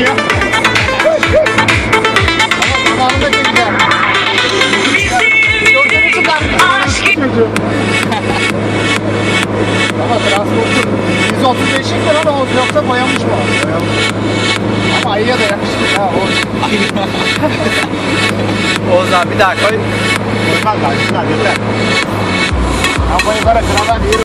ya. Zamanında çekeceğim. Gördüğünü çıkardım. Ama transportun 135'lik mi lan o, yoksa boyanmış mı? Ama ayıya da yakışmış ha. Oğuz abi bir daha koy. Koymaz lan, şunlar yeter. Kafayı böyle krala bir